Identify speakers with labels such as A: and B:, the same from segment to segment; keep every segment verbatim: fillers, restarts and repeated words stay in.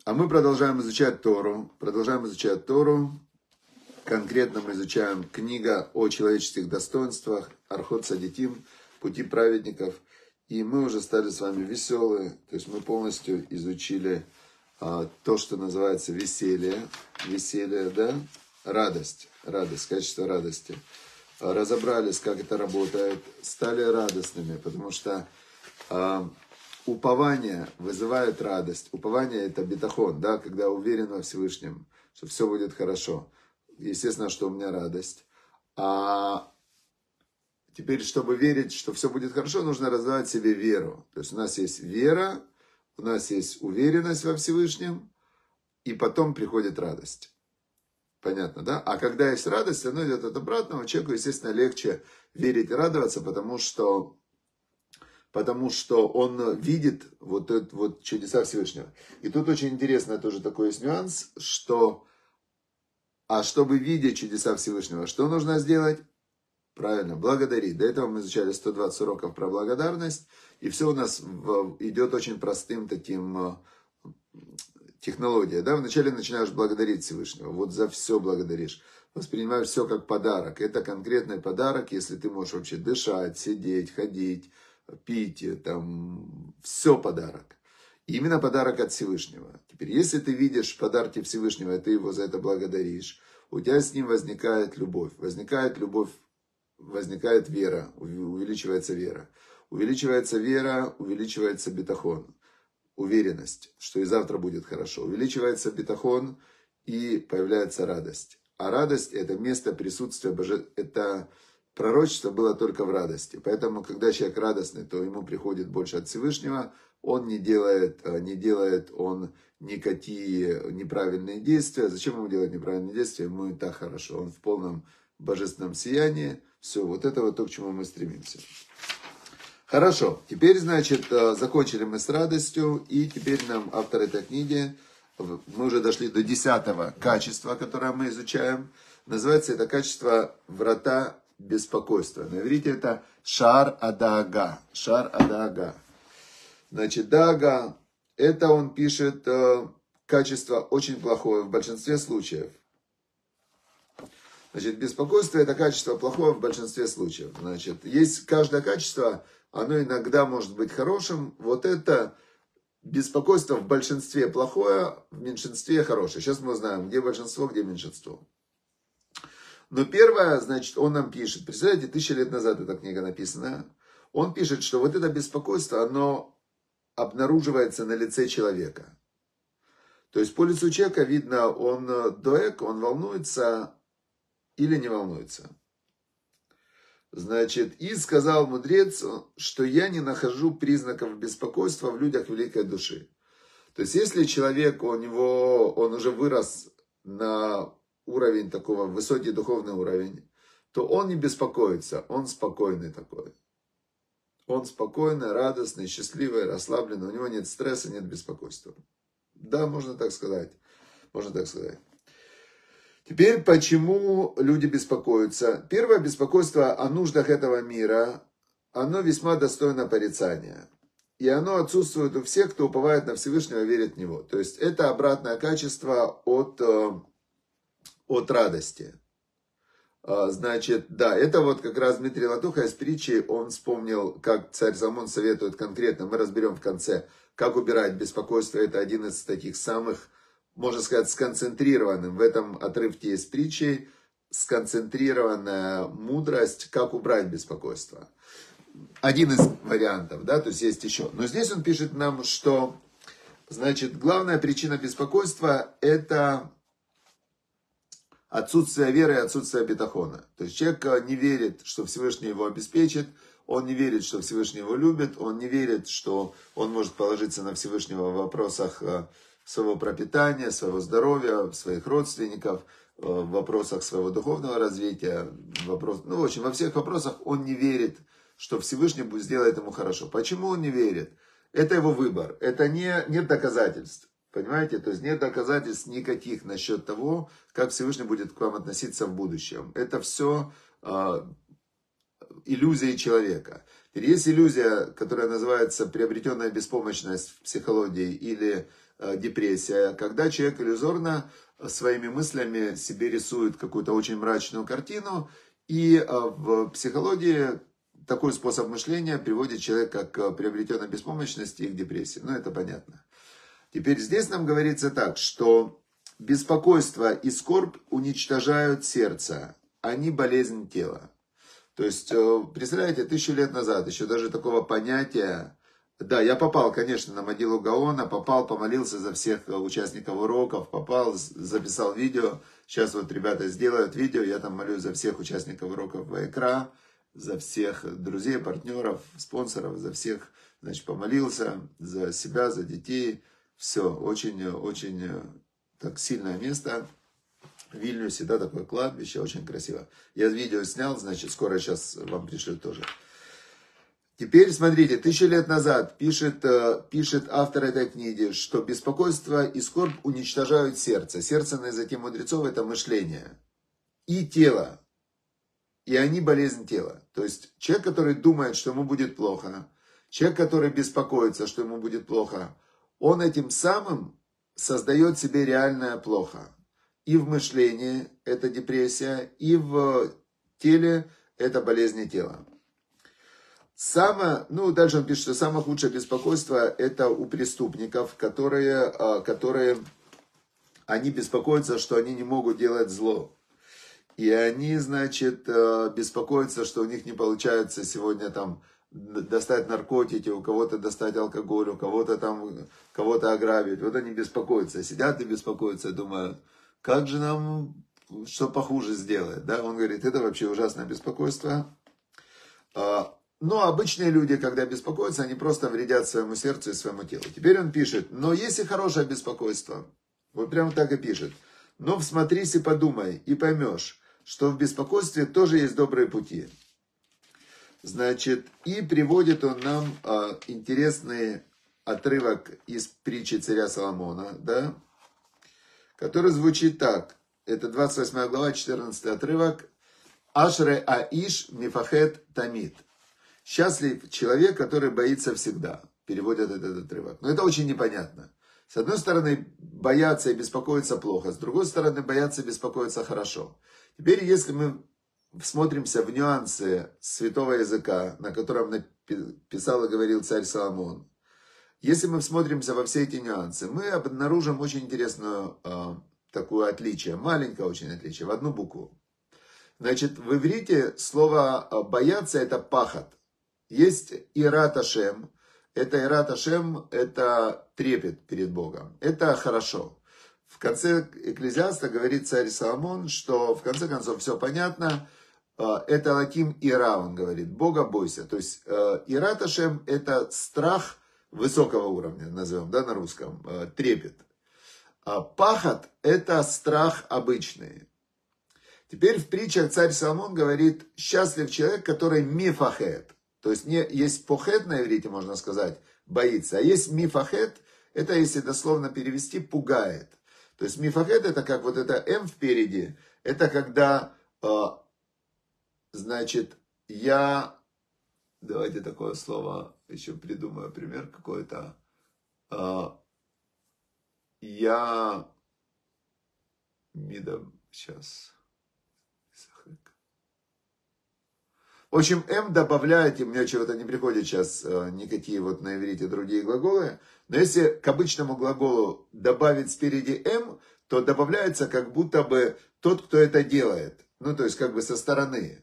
A: А мы продолжаем изучать Тору. Продолжаем изучать Тору. Конкретно мы изучаем книга о человеческих достоинствах, Орхот Садиким, пути праведников. И мы уже стали с вами веселые. То есть мы полностью изучили а, то, что называется веселье. Веселье, да? Радость. Радость, качество радости. А, разобрались, как это работает. Стали радостными, потому что а, упование вызывает радость. Упование это бетахон, да, когда уверен во Всевышнем, что все будет хорошо. Естественно, что у меня радость. А теперь, чтобы верить, что все будет хорошо, нужно развивать в себе веру. То есть у нас есть вера, у нас есть уверенность во Всевышнем, и потом приходит радость. Понятно, да? А когда есть радость, оно идет от обратного. Человеку, естественно, легче верить и радоваться, потому что, потому что он видит вот, это, вот чудеса Всевышнего. И тут очень интересно тоже такой есть нюанс, что а чтобы видеть чудеса Всевышнего, что нужно сделать? Правильно, благодарить. До этого мы изучали сто двадцать уроков про благодарность. И все у нас в, идет очень простым таким технология. Да? Вначале начинаешь благодарить Всевышнего. Вот за все благодаришь. Воспринимаешь все как подарок. Это конкретный подарок, если ты можешь вообще дышать, сидеть, ходить, пить. Там, все подарок. И именно подарок от Всевышнего. Теперь, если ты видишь подарки Всевышнего, и ты его за это благодаришь, у тебя с ним возникает любовь. Возникает любовь, возникает вера, увеличивается вера. Увеличивается вера, увеличивается бетахон, уверенность, что и завтра будет хорошо. Увеличивается бетахон, и появляется радость. А радость это место присутствия Божественного. Это пророчество было только в радости. Поэтому, когда человек радостный, то ему приходит больше от Всевышнего. Он не делает, не делает он никакие неправильные действия. Зачем ему делать неправильные действия? Ему и так хорошо. Он в полном божественном сиянии. Все, вот это вот то, к чему мы стремимся. Хорошо. Теперь, значит, закончили мы с радостью. И теперь нам автор этой книги, мы уже дошли до десятого качества, которое мы изучаем. Называется это качество врата беспокойства. На иврите это шар адаага. Шар адаага. Значит, дага, это он пишет э, качество очень плохое в большинстве случаев. Значит, беспокойство это качество плохое в большинстве случаев. Значит, есть каждое качество, оно иногда может быть хорошим. Вот это беспокойство в большинстве плохое, в меньшинстве хорошее. Сейчас мы узнаем, где большинство, где меньшинство. Но первое, значит, он нам пишет, представляете, тысячи лет назад эта книга написана. Он пишет, что вот это беспокойство, оно обнаруживается на лице человека. То есть по лицу человека видно, он доек, он волнуется или не волнуется. Значит, и сказал мудрец, что я не нахожу признаков беспокойства в людях великой души. То есть если человек, у него, он уже вырос на уровень такого, высокий духовный уровень, то он не беспокоится, он спокойный такой. Он спокойный, радостный, счастливый, расслабленный. У него нет стресса, нет беспокойства. Да, можно так сказать. Можно так сказать. Теперь, почему люди беспокоятся? Первое беспокойство о нуждах этого мира, оно весьма достойно порицания. И оно отсутствует у всех, кто уповает на Всевышнего и верит в Него. То есть, это обратное качество от, от радости. Значит, да, это вот как раз Дмитрий Латуха из притчи, он вспомнил, как царь Соломон советует конкретно, мы разберем в конце, как убирать беспокойство. Это один из таких самых, можно сказать, сконцентрированным в этом отрывке из притчи, сконцентрированная мудрость, как убрать беспокойство. Один из вариантов, да, то есть есть еще. Но здесь он пишет нам, что, значит, главная причина беспокойства это отсутствие веры и отсутствие бетахона. То есть человек не верит, что Всевышний его обеспечит, он не верит, что Всевышний его любит, он не верит, что он может положиться на Всевышнего в вопросах своего пропитания, своего здоровья, своих родственников, в вопросах своего духовного развития, вопрос, ну, в общем, во всех вопросах он не верит, что Всевышний сделает ему хорошо. Почему он не верит? Это его выбор, это не, нет доказательств. Понимаете? То есть нет доказательств никаких насчет того, как Всевышний будет к вам относиться в будущем. Это все э, иллюзии человека. Теперь есть иллюзия, которая называется приобретенная беспомощность в психологии или депрессия, когда человек иллюзорно своими мыслями себе рисует какую-то очень мрачную картину, и в психологии такой способ мышления приводит человека к приобретенной беспомощности и к депрессии. Ну, это понятно. Теперь здесь нам говорится так, что беспокойство и скорбь уничтожают сердце, они болезнь тела. То есть, представляете, тысячу лет назад еще даже такого понятия... Да, я попал, конечно, на могилу Гаона, попал, помолился за всех участников уроков, попал, записал видео. Сейчас вот ребята сделают видео, я там молюсь за всех участников уроков Вайкра, за всех друзей, партнеров, спонсоров, за всех, значит, помолился, за себя, за детей. Все, очень, очень так сильное место. В Вильнюсе, да, такое кладбище, очень красиво. Я видео снял, значит, скоро сейчас вам пришлю тоже. Теперь, смотрите, тысячу лет назад пишет, пишет автор этой книги, что беспокойство и скорбь уничтожают сердце. Сердце на языке мудрецов – это мышление. И тело. И они болезнь тела. То есть, человек, который думает, что ему будет плохо, человек, который беспокоится, что ему будет плохо, он этим самым создает себе реальное плохо. И в мышлении – это депрессия, и в теле – это болезни тела. Самое, ну, дальше он пишет, что самое худшее беспокойство это у преступников, которые, которые, они беспокоятся, что они не могут делать зло. И они, значит, беспокоятся, что у них не получается сегодня там достать наркотики, у кого-то достать алкоголь, у кого-то там, кого-то ограбить. Вот они беспокоятся, сидят и беспокоятся, думают, как же нам, что похуже сделать, да? Он говорит, это вообще ужасное беспокойство. Но обычные люди, когда беспокоятся, они просто вредят своему сердцу и своему телу. Теперь он пишет, но есть и хорошее беспокойство. Вот прямо так и пишет. Но всмотрись и подумай, и поймешь, что в беспокойстве тоже есть добрые пути. Значит, и приводит он нам а, интересный отрывок из притчи царя Соломона, да, который звучит так. Это двадцать восьмая глава, четырнадцатый отрывок. Ашре аиш мифахет тамид. Счастлив человек, который боится всегда. Переводят этот отрывок. Но это очень непонятно. С одной стороны, бояться и беспокоиться плохо. С другой стороны, бояться и беспокоиться хорошо. Теперь, если мы всмотримся в нюансы святого языка, на котором писал и говорил царь Соломон. Если мы всмотримся во все эти нюансы, мы обнаружим очень интересную э, такую отличие. Маленькое очень отличие. В одну букву. Значит, в иврите слово «бояться» это «пахат». Есть ират Ашем. Это ират Ашем, это трепет перед Богом. Это хорошо. В конце Экклезиаста говорит царь Соломон, что в конце концов все понятно. Это лаким ира, он говорит. Бога бойся. То есть ират Ашем это страх высокого уровня, назовем, да, на русском. Трепет. Пахат это страх обычный. Теперь в притчах царь Соломон говорит, счастлив человек, который мифахет. То есть не, есть похет на иврите, можно сказать, боится. А есть мифахет, это если дословно перевести, пугает. То есть мифахет это как вот это М впереди. Это когда, э, значит, я, давайте такое слово, еще придумаю пример какой-то. Э, я, мидом, сейчас... В общем, М добавляете, у меня чего-то не приходят сейчас э, никакие вот на иврите другие глаголы, но если к обычному глаголу добавить спереди М, то добавляется как будто бы тот, кто это делает, ну то есть как бы со стороны.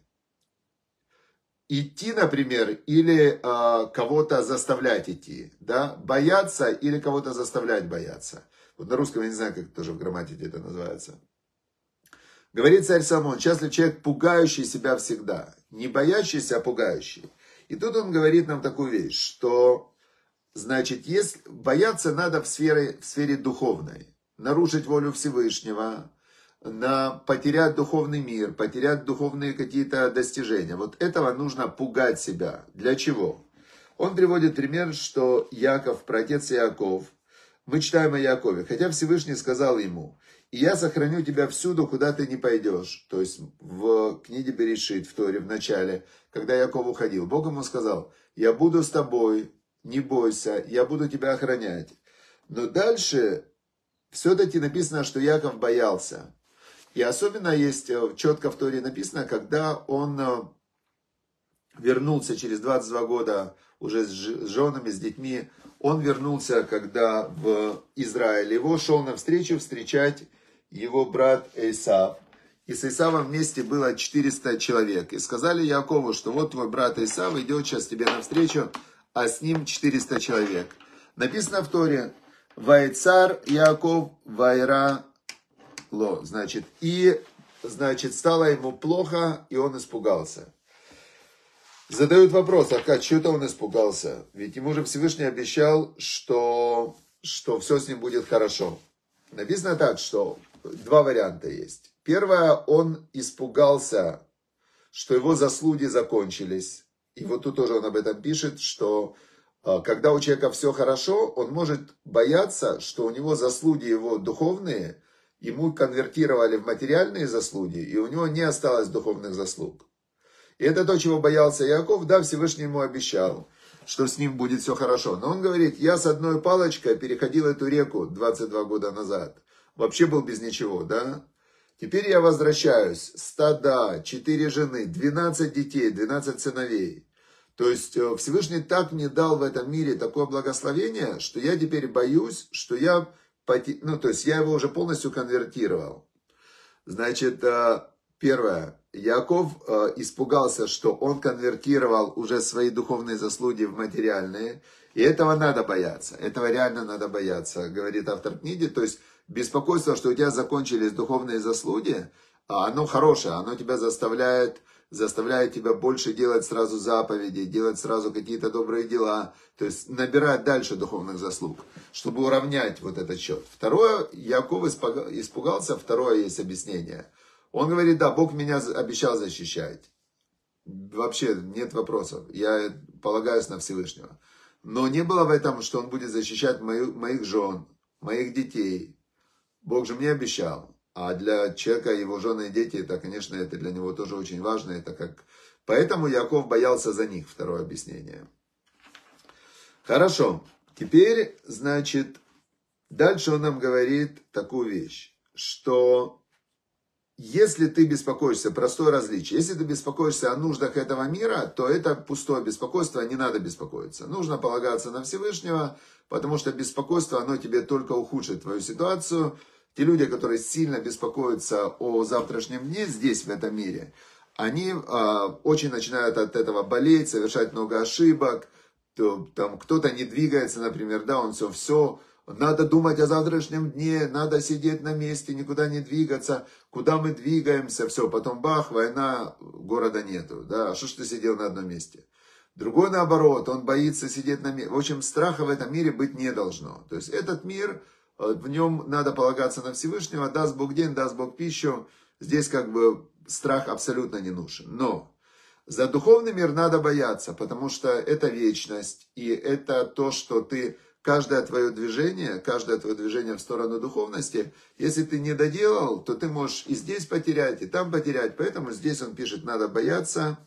A: Идти, например, или э, кого-то заставлять идти, да, бояться или кого-то заставлять бояться. Вот на русском я не знаю, как тоже в грамматике это называется. Говорит царь Соломон, счастлив человек, пугающий себя всегда. Не боящийся, а пугающий. И тут он говорит нам такую вещь, что, значит, если бояться надо в сфере, в сфере духовной. Нарушить волю Всевышнего, на, потерять духовный мир, потерять духовные какие-то достижения. Вот этого нужно пугать себя. Для чего? Он приводит пример, что Яков, праотец Иаков, мы читаем о Якове, хотя Всевышний сказал ему, и я сохраню тебя всюду, куда ты не пойдешь. То есть в книге Берешит, в Торе, в начале, когда Яков уходил, Бог ему сказал, я буду с тобой, не бойся, я буду тебя охранять. Но дальше все-таки написано, что Яков боялся. И особенно есть четко в Торе написано, когда он вернулся через двадцать два года уже с женами, с детьми. Он вернулся, когда в Израиль. Его шел навстречу встречать его брат Эйсав. И с Исавом вместе было четыреста человек. И сказали Якову, что вот твой брат Исав идет сейчас тебе навстречу, а с ним четыреста человек. Написано в Торе: Вайцар Яков Вайра Ло. Значит, и, значит, стало ему плохо, и он испугался. Задают вопрос, а что-то он испугался? Ведь ему же Всевышний обещал, что, что все с ним будет хорошо. Написано так, что два варианта есть. Первое, он испугался, что его заслуги закончились. И вот тут тоже он об этом пишет, что когда у человека все хорошо, он может бояться, что у него заслуги его духовные, ему конвертировали в материальные заслуги, и у него не осталось духовных заслуг. И это то, чего боялся Яков. Да, Всевышний ему обещал, что с ним будет все хорошо. Но он говорит, я с одной палочкой переходил эту реку двадцать два года назад. Вообще был без ничего, да? Теперь я возвращаюсь. Стада, четыре жены, двенадцать детей, двенадцать сыновей. То есть Всевышний так мне дал в этом мире такое благословение, что я теперь боюсь, что я... Ну, то есть я его уже полностью конвертировал. Значит, первое. Яков испугался, что он конвертировал уже свои духовные заслуги в материальные. И этого надо бояться. Этого реально надо бояться, говорит автор книги. То есть беспокойство, что у тебя закончились духовные заслуги, оно хорошее, оно тебя заставляет, заставляет тебя больше делать сразу заповеди, делать сразу какие-то добрые дела. То есть набирать дальше духовных заслуг, чтобы уравнять вот этот счет. Второе, Яков испугался, второе есть объяснение. Он говорит, да, Бог меня обещал защищать. Вообще нет вопросов. Я полагаюсь на Всевышнего. Но не было в этом, что он будет защищать мою, моих жен, моих детей. Бог же мне обещал. А для человека, его жены и дети, это, конечно, это для него тоже очень важно. Это как... Поэтому Яков боялся за них. Второе объяснение. Хорошо. Теперь, значит, дальше он нам говорит такую вещь, что... Если ты беспокоишься, простое различие, если ты беспокоишься о нуждах этого мира, то это пустое беспокойство, не надо беспокоиться. Нужно полагаться на Всевышнего, потому что беспокойство, оно тебе только ухудшит твою ситуацию. Те люди, которые сильно беспокоятся о завтрашнем дне здесь, в этом мире, они э, очень начинают от этого болеть, совершать много ошибок. То, там кто-то не двигается, например, да, он все, все... Надо думать о завтрашнем дне, надо сидеть на месте, никуда не двигаться. Куда мы двигаемся, все, потом бах, война, города нету. Да, а что ж ты сидел на одном месте? Другой наоборот, он боится сидеть на месте. В общем, страха в этом мире быть не должно. То есть этот мир, в нем надо полагаться на Всевышнего, даст Бог день, даст Бог пищу. Здесь как бы страх абсолютно не нужен. Но за духовный мир надо бояться, потому что это вечность, и это то, что ты... Каждое твое движение, каждое твое движение в сторону духовности, если ты не доделал, то ты можешь и здесь потерять, и там потерять. Поэтому здесь он пишет, надо бояться.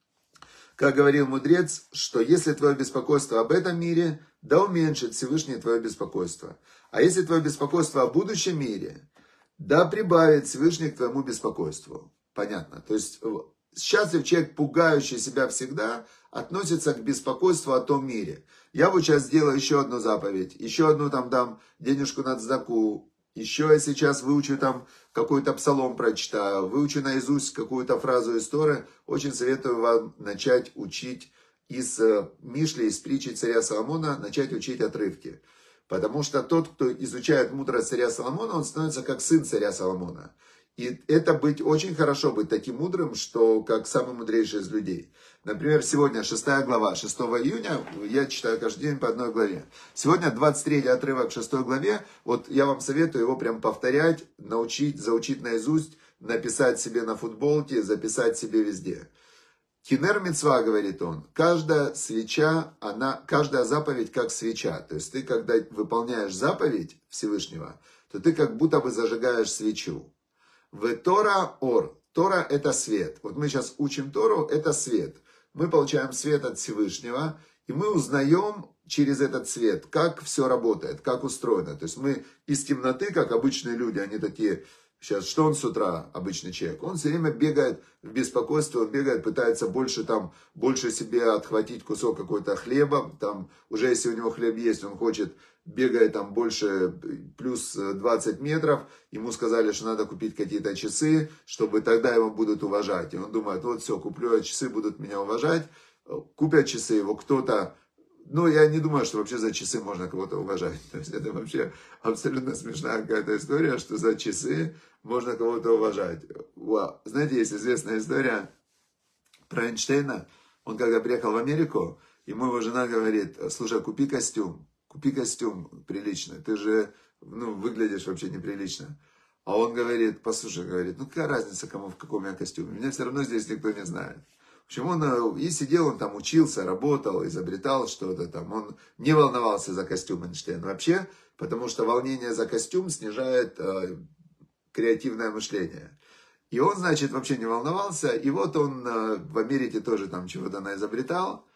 A: Как говорил мудрец, что если твое беспокойство об этом мире, да уменьшит Всевышний твое беспокойство. А если твое беспокойство о будущем мире, да прибавит Всевышний к твоему беспокойству. Понятно. То есть счастлив человек, пугающий себя всегда, относится к беспокойству о том мире. Я вот сейчас сделаю еще одну заповедь, еще одну там дам денежку на цдаку, еще я сейчас выучу там какой-то псалом прочитаю, выучу наизусть какую-то фразу из Торы. Очень советую вам начать учить из Мишли, из притчи царя Соломона, начать учить отрывки. Потому что тот, кто изучает мудрость царя Соломона, он становится как сын царя Соломона. И это быть очень хорошо, быть таким мудрым, что как самый мудрейший из людей. Например, сегодня шестая глава, шестого июня, я читаю каждый день по одной главе. Сегодня двадцать третий отрывок шестой главе, вот я вам советую его прям повторять, научить, заучить наизусть, написать себе на футболке, записать себе везде. Кинер мицва, говорит он, каждая свеча, она, каждая заповедь как свеча. То есть ты, когда выполняешь заповедь Всевышнего, то ты как будто бы зажигаешь свечу. В Тора ор. Тора это свет. Вот мы сейчас учим Тору, это свет. Мы получаем свет от Всевышнего. И мы узнаем через этот свет, как все работает, как устроено. То есть мы из темноты, как обычные люди, они такие, сейчас, что он с утра, обычный человек? Он все время бегает в беспокойство, он бегает, пытается больше там, больше себе отхватить кусок какой-то хлеба, там, уже если у него хлеб есть, он хочет, бегает там больше, плюс двадцать метров, ему сказали, что надо купить какие-то часы, чтобы тогда его будут уважать. И он думает, вот все, куплю, а часы будут меня уважать, купят часы его кто-то. Ну, я не думаю, что вообще за часы можно кого-то уважать. То есть это вообще абсолютно смешная какая-то история, что за часы можно кого-то уважать. Вау. Знаете, есть известная история про Эйнштейна. Он когда приехал в Америку, ему его жена говорит, слушай, купи костюм, купи костюм приличный, ты же ну, выглядишь вообще неприлично. А он говорит, послушай, говорит, ну какая разница, кому в каком я костюме, меня все равно здесь никто не знает. В общем, он и сидел, он там учился, работал, изобретал что-то там. Он не волновался за костюм Эйнштейна вообще, потому что волнение за костюм снижает э, креативное мышление. И он, значит, вообще не волновался. И вот он э, в Америке тоже там чего-то наизобретал.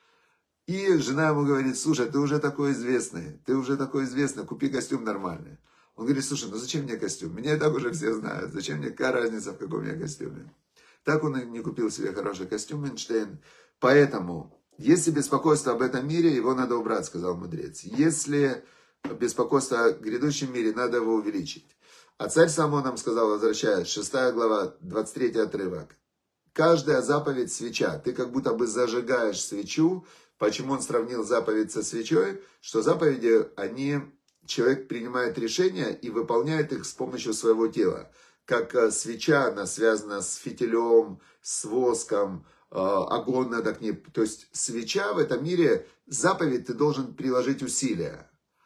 A: И жена ему говорит, слушай, ты уже такой известный, ты уже такой известный, купи костюм нормальный. Он говорит, слушай, ну зачем мне костюм? Меня и так уже все знают, зачем мне, какая разница, в каком я костюме? Так он и не купил себе хороший костюм Эйнштейн. Поэтому, если беспокойство об этом мире, его надо убрать, сказал мудрец. Если беспокойство о грядущем мире, надо его увеличить. А царь Соломон нам сказал, возвращаясь, шестая глава, двадцать третий отрывок. Каждая заповедь свеча. Ты как будто бы зажигаешь свечу. Почему он сравнил заповедь со свечой? Что заповеди, они, человек принимает решения и выполняет их с помощью своего тела. Как свеча, она связана с фитилем, с воском, огонь надо к ней. То есть свеча в этом мире, заповедь, ты должен приложить усилия.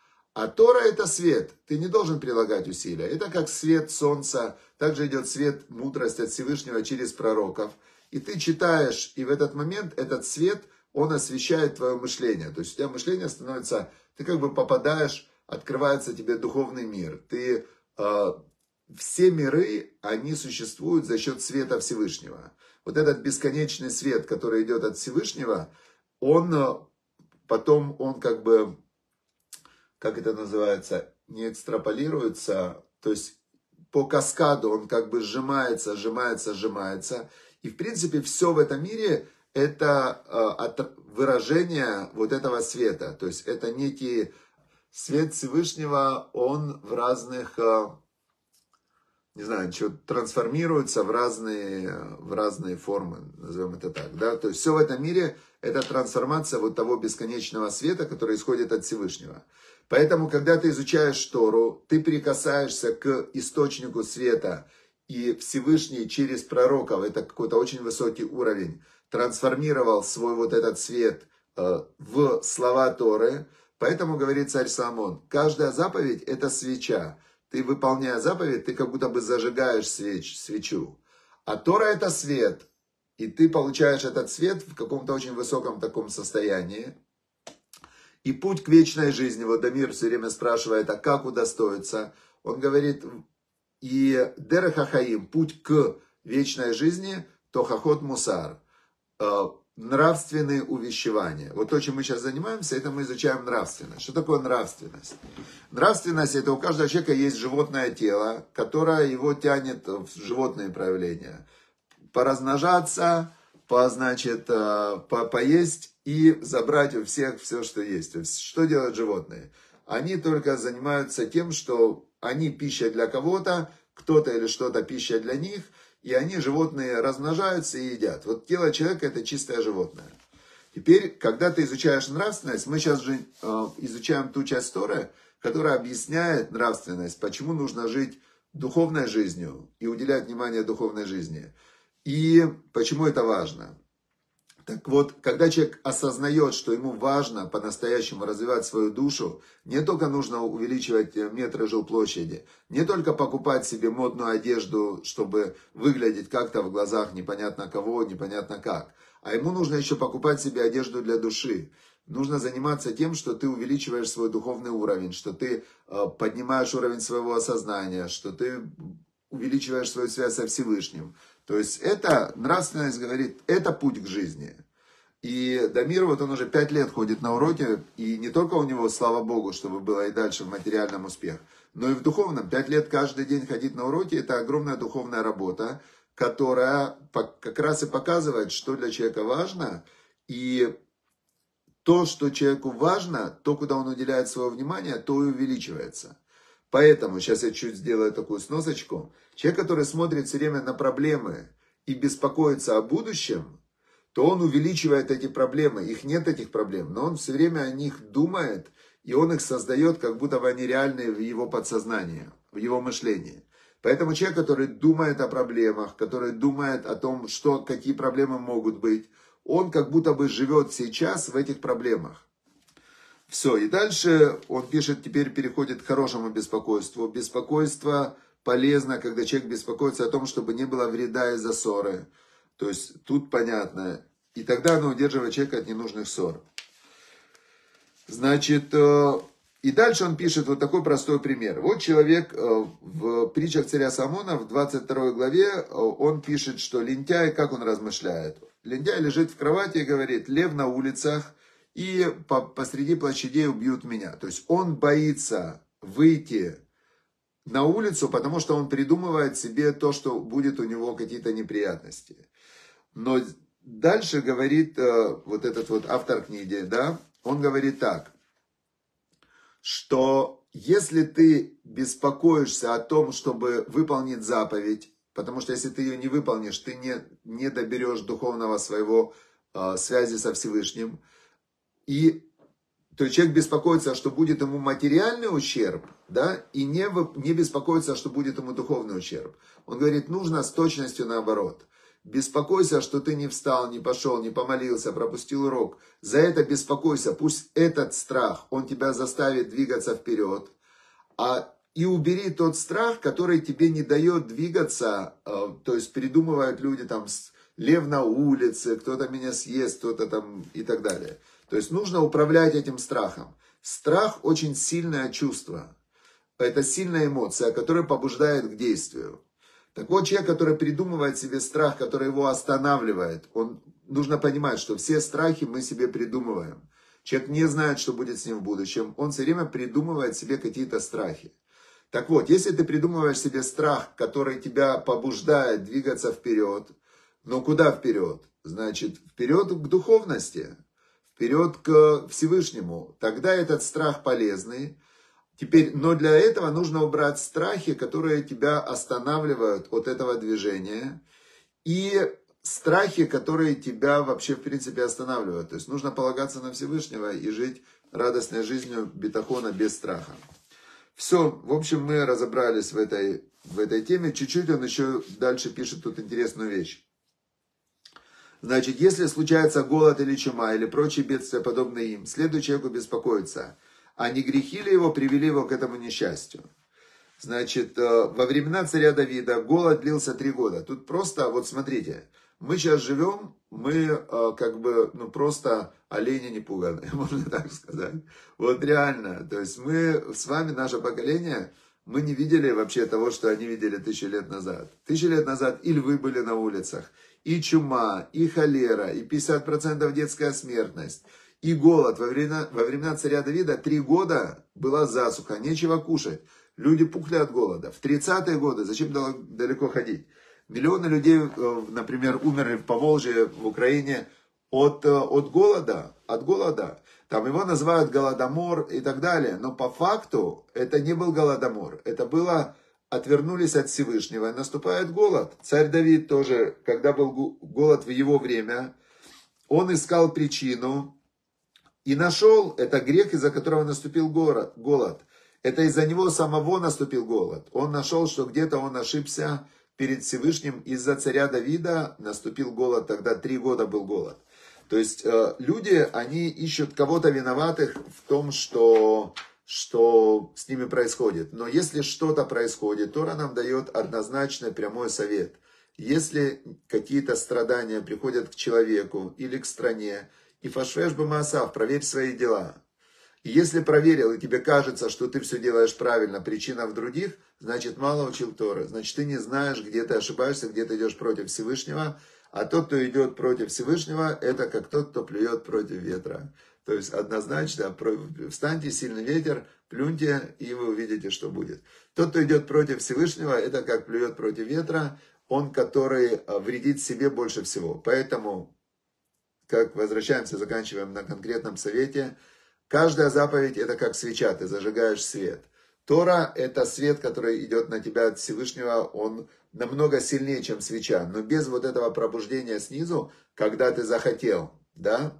A: А Тора это свет, ты не должен прилагать усилия. Это как свет солнца, также идет свет, мудрость от Всевышнего через пророков. И ты читаешь, и в этот момент этот свет, он освещает твое мышление. То есть у тебя мышление становится, ты как бы попадаешь, открывается тебе духовный мир. Ты... Все миры, они существуют за счет света Всевышнего. Вот этот бесконечный свет, который идет от Всевышнего, он потом, он как бы, как это называется, не экстраполируется, то есть по каскаду он как бы сжимается, сжимается, сжимается. И в принципе все в этом мире это выражение вот этого света. То есть это некий свет Всевышнего, он в разных... не знаю, что трансформируется в разные, в разные формы, назовем это так, да, то есть все в этом мире это трансформация вот того бесконечного света, который исходит от Всевышнего. Поэтому, когда ты изучаешь Тору, ты прикасаешься к источнику света, и Всевышний через пророков, это какой-то очень высокий уровень, трансформировал свой вот этот свет э, в слова Торы. Поэтому, говорит царь Соломон, каждая заповедь это свеча. Ты, выполняя заповедь, ты как будто бы зажигаешь свеч, свечу. А Тора это свет. И ты получаешь этот свет в каком-то очень высоком таком состоянии. И путь к вечной жизни. Вот Дамир все время спрашивает, а как удостоиться? Он говорит, и дерех ахаим, путь к вечной жизни, то хахот мусар. Нравственные увещевания. Вот то, чем мы сейчас занимаемся, это мы изучаем нравственность. Что такое нравственность? Нравственность, это у каждого человека есть животное тело, которое его тянет в животные проявления. Поразмножаться, по, значит, по, поесть и забрать у всех все, что есть. То есть, что делают животные? Они только занимаются тем, что они пища для кого-то, кто-то или что-то пища для них, и они, животные, размножаются и едят. Вот тело человека это чистое животное. Теперь, когда ты изучаешь нравственность, мы сейчас же э, изучаем ту часть Торы, которая объясняет нравственность, почему нужно жить духовной жизнью и уделять внимание духовной жизни. И почему это важно. Так вот, когда человек осознает, что ему важно по-настоящему развивать свою душу, не только нужно увеличивать метры жилплощади, не только покупать себе модную одежду, чтобы выглядеть как-то в глазах непонятно кого, непонятно как, а ему нужно еще покупать себе одежду для души. Нужно заниматься тем, что ты увеличиваешь свой духовный уровень, что ты поднимаешь уровень своего осознания, что ты увеличиваешь свою связь со Всевышним. То есть это, нравственность говорит, это путь к жизни. И Дамир, вот он уже пять лет ходит на уроки, и не только у него, слава Богу, чтобы было и дальше в материальном успех, но и в духовном. Пять лет каждый день ходить на уроки – это огромная духовная работа, которая как раз и показывает, что для человека важно, и то, что человеку важно, то, куда он уделяет свое внимание, то и увеличивается. Поэтому, сейчас я чуть сделаю такую сносочку, человек, который смотрит все время на проблемы и беспокоится о будущем, то он увеличивает эти проблемы. Их нет, этих проблем, но он все время о них думает, и он их создает, как будто бы они реальные в его подсознании, в его мышлении. Поэтому человек, который думает о проблемах, который думает о том, что, какие проблемы могут быть, он как будто бы живет сейчас в этих проблемах. Все, и дальше он пишет, теперь переходит к хорошему беспокойству. Беспокойство полезно, когда человек беспокоится о том, чтобы не было вреда из-за ссоры. То есть тут понятно. И тогда оно удерживает человека от ненужных ссор. Значит, и дальше он пишет вот такой простой пример. Вот человек в притчах царя Соломона в двадцать второй главе, он пишет, что лентяй, как он размышляет? Лентяй лежит в кровати и говорит: лев на улицах, и посреди площадей убьют меня. То есть он боится выйти на улицу, потому что он придумывает себе то, что будет у него какие-то неприятности. Но дальше говорит вот этот вот автор книги, да, он говорит так, что если ты беспокоишься о том, чтобы выполнить заповедь, потому что если ты ее не выполнишь, ты не, не доберешь духовного своего э, связи со Всевышним, и то есть человек беспокоится, что будет ему материальный ущерб, да, и не, не беспокоится, что будет ему духовный ущерб. Он говорит, нужно с точностью наоборот. Беспокойся, что ты не встал, не пошел, не помолился, пропустил урок. За это беспокойся. Пусть этот страх, он тебя заставит двигаться вперед. А, и убери тот страх, который тебе не дает двигаться. То есть придумывают люди там, лев на улице, кто-то меня съест, кто-то там и так далее. То есть нужно управлять этим страхом. Страх очень сильное чувство. Это сильная эмоция, которая побуждает к действию. Так вот, человек, который придумывает себе страх, который его останавливает, он, нужно понимать, что все страхи мы себе придумываем. Человек не знает, что будет с ним в будущем, он все время придумывает себе какие-то страхи. Так вот, если ты придумываешь себе страх, который тебя побуждает двигаться вперед, но куда вперед? Значит, вперед к духовности, вперед к Всевышнему. Тогда этот страх полезный. Теперь, но для этого нужно убрать страхи, которые тебя останавливают от этого движения, и страхи, которые тебя вообще в принципе останавливают. То есть нужно полагаться на Всевышнего и жить радостной жизнью бетахона без страха. Все, в общем, мы разобрались в этой, в этой теме. Чуть-чуть он еще дальше пишет тут интересную вещь. Значит, если случается голод или чума, или прочие бедствия, подобные им, следует человеку беспокоиться. А не грехи ли его привели его к этому несчастью? Значит, во времена царя Давида голод длился три года. Тут просто, вот смотрите, мы сейчас живем, мы как бы, ну просто олени не пуганые, можно так сказать. Вот реально, то есть мы с вами, наше поколение, мы не видели вообще того, что они видели тысячу лет назад. Тысячу лет назад и львы были на улицах, и чума, и холера, и пятьдесят процентов детская смертность. И голод. Во времена, во времена царя Давида три года была засуха, нечего кушать. Люди пухли от голода. В тридцатые годы, зачем далеко ходить? Миллионы людей, например, умерли в Поволжье, в Украине от, от голода. От голода. Там его называют голодомор и так далее. Но по факту это не был голодомор. Это было, отвернулись от Всевышнего. И наступает голод. Царь Давид тоже, когда был голод в его время, он искал причину. И нашел, это грех, из-за которого наступил голод. Это из-за него самого наступил голод. Он нашел, что где-то он ошибся перед Всевышним. Из-за царя Давида наступил голод, тогда три года был голод. То есть люди, они ищут кого-то виноватых в том, что, что с ними происходит. Но если что-то происходит, Тора нам дает однозначный прямой совет. Если какие-то страдания приходят к человеку или к стране, и фашвеш бамаасав, проверь свои дела. И если проверил, и тебе кажется, что ты все делаешь правильно, причина в других, значит, мало учил Торы. Значит, ты не знаешь, где ты ошибаешься, где ты идешь против Всевышнего. А тот, кто идет против Всевышнего, это как тот, кто плюет против ветра. То есть, однозначно, встаньте, сильный ветер, плюньте, и вы увидите, что будет. Тот, кто идет против Всевышнего, это как плюет против ветра, он, который вредит себе больше всего. Поэтому, как возвращаемся, заканчиваем на конкретном совете, каждая заповедь это как свеча, ты зажигаешь свет. Тора это свет, который идет на тебя от Всевышнего, он намного сильнее, чем свеча. Но без вот этого пробуждения снизу, когда ты захотел, да,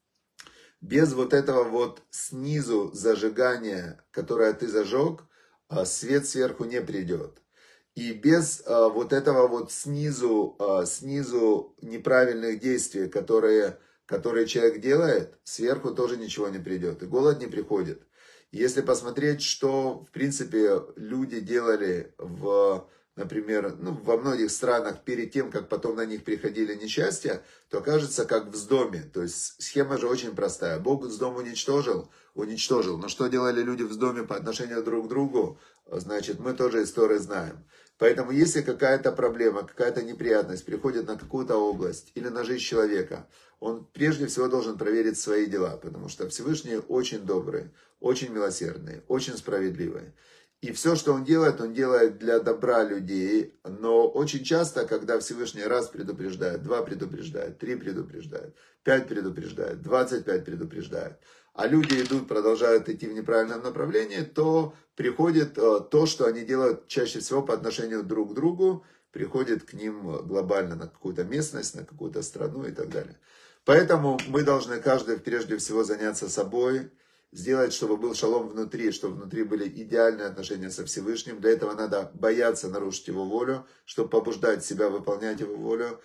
A: без вот этого вот снизу зажигания, которое ты зажег, свет сверху не придет. И без а, вот этого вот снизу, а, снизу неправильных действий, которые, которые человек делает, сверху тоже ничего не придет. И голод не приходит. Если посмотреть, что в принципе люди делали в, например, ну, во многих странах перед тем, как потом на них приходили несчастья, то окажется как в Сдоме. То есть схема же очень простая. Бог Сдом уничтожил, уничтожил. Но что делали люди в Сдоме по отношению друг к другу, значит, мы тоже истории знаем. Поэтому если какая-то проблема, какая-то неприятность приходит на какую-то область или на жизнь человека, он прежде всего должен проверить свои дела, потому что Всевышний очень добрый, очень милосердный, очень справедливый. И все, что он делает, он делает для добра людей, но очень часто, когда Всевышний раз предупреждает, два предупреждает, три предупреждает, пять предупреждает, двадцать пять предупреждает, а люди идут, продолжают идти в неправильном направлении, то приходит то, что они делают чаще всего по отношению друг к другу, приходит к ним глобально на какую-то местность, на какую-то страну и так далее. Поэтому мы должны каждый прежде всего заняться собой, сделать, чтобы был шалом внутри, чтобы внутри были идеальные отношения со Всевышним. Для этого надо бояться нарушить его волю, чтобы побуждать себя выполнять его волю.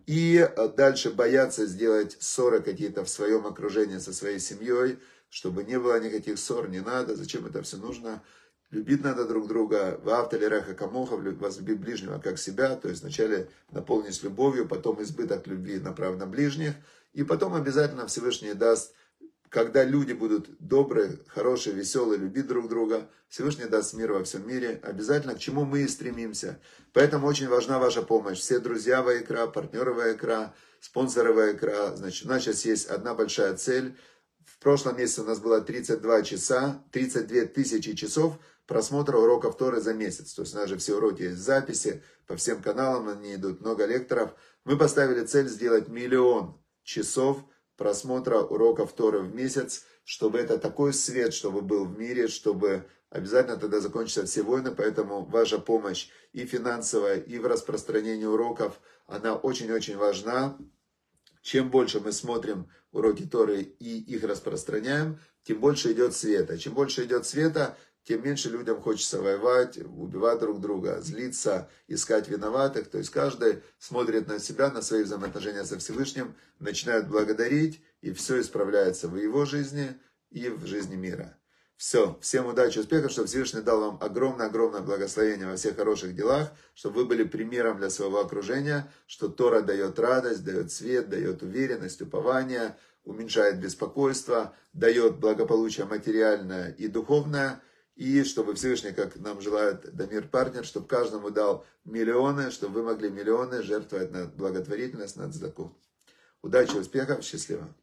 A: И дальше бояться сделать ссоры какие-то в своем окружении со своей семьей, чтобы не было никаких ссор, не надо, зачем это все нужно. Любить надо друг друга. Ваавта лиреха камоха, возлюби ближнего как себя. То есть вначале наполнись любовью, потом избыток любви направь на ближних. И потом обязательно Всевышний даст, когда люди будут добрые, хорошие, веселые, любить друг друга, Всевышний даст мир во всем мире, обязательно к чему мы и стремимся. Поэтому очень важна ваша помощь. Все друзья Ваикра, партнеры Ваикра, спонсоры Ваикра. Значит, у нас сейчас есть одна большая цель. В прошлом месяце у нас было тридцать два часа, тридцать две тысячи часов просмотра уроков Торы за месяц. То есть у нас же все уроки есть в записи, по всем каналам они идут, много лекторов. Мы поставили цель сделать миллион часов просмотра уроков Торы в месяц, чтобы это такой свет, чтобы был в мире, чтобы обязательно тогда закончатся все войны, поэтому ваша помощь и финансовая, и в распространении уроков, она очень-очень важна. Чем больше мы смотрим уроки Торы и их распространяем, тем больше идет света. Чем больше идет света, тем меньше людям хочется воевать, убивать друг друга, злиться, искать виноватых. То есть каждый смотрит на себя, на свои взаимоотношения со Всевышним, начинает благодарить, и все исправляется в его жизни и в жизни мира. Все. Всем удачи, успехов, чтобы Всевышний дал вам огромное-огромное благословение во всех хороших делах, чтобы вы были примером для своего окружения, что Тора дает радость, дает свет, дает уверенность, упование, уменьшает беспокойство, дает благополучие материальное и духовное. И чтобы Всевышний, как нам желает Дамир Партнер, чтобы каждому дал миллионы, чтобы вы могли миллионы жертвовать на благотворительность, на цдаку. Удачи, успехов, счастливо.